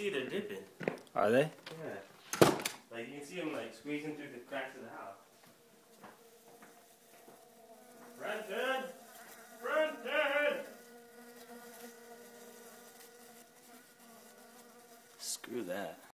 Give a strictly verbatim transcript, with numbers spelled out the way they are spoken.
see they're dipping. Are they? Yeah. Like you can see them like squeezing through the cracks of the house.